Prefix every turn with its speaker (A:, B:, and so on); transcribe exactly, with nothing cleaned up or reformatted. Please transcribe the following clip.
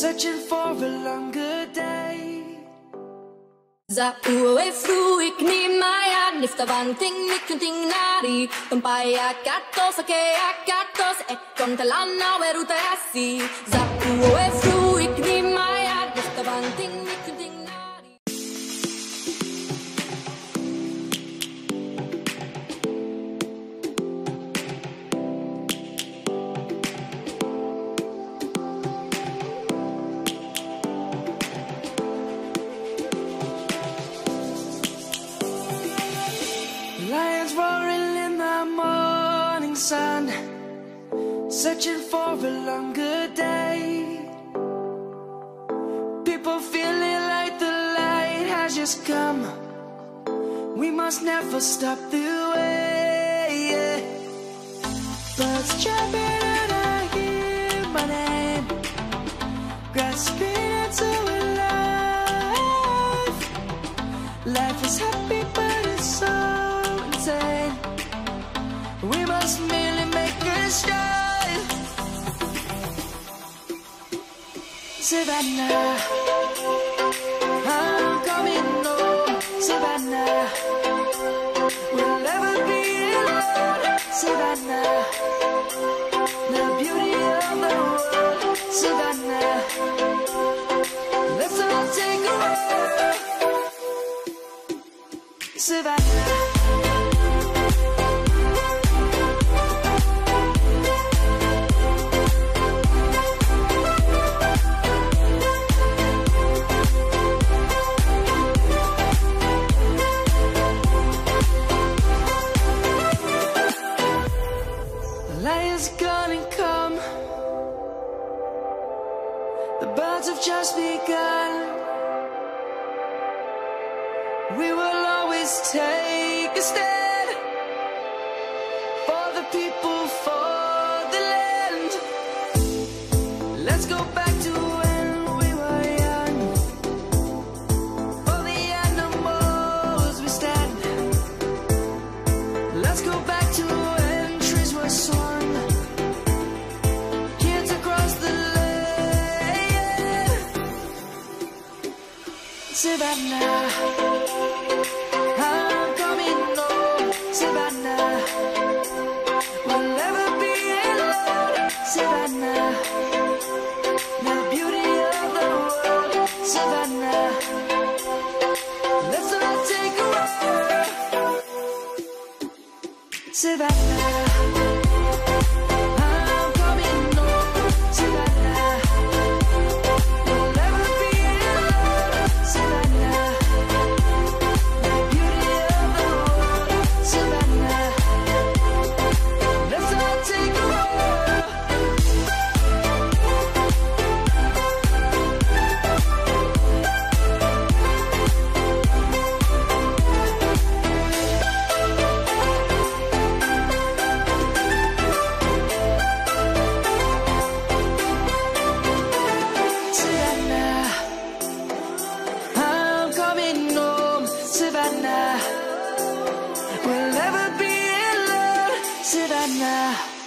A: searching for a longer day.
B: Za uwe fruik ni maya nifta vanting nikunting nari umpaya katos ake akatos e kontalana weruta asi. Za uwe fruik ni maya nifta vanting nikunting nari.
A: Lions roaring in the morning sun, searching for a longer day. People feeling like the light has just come. We must never stop the way. Birds chirping and I hear my name, grasping into a life. Life is happy but it's so insane. We must merely make a start. Savannah, I'm coming home. Savannah, we'll never be alone. Savannah, the beauty of the world. Savannah, let's all take a walk. Savannah. Lion's gonna come. The birds have just begun. We will always take a stand for the people, for the land. Let's go back to when we were young. For the animals we stand. Let's go back to when trees were swung. Kids across the land. Savannah, I'm coming home. Savannah, we'll never be alone. Savannah, the beauty of the world. Savannah, let's all take a walk. Savannah, I'm coming home. Savannah, we'll never be alone. Savannah, the beauty of the world. Savannah, let's all take a walk. Savannah, I'm coming home. Savannah, we'll never be alone. Savannah.